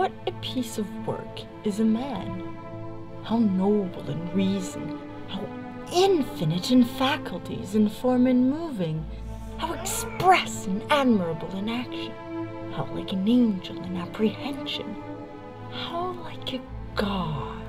what a piece of work is a man! How noble in reason, how infinite in faculties, in form and moving, how express and admirable in action, how like an angel in apprehension, how like a god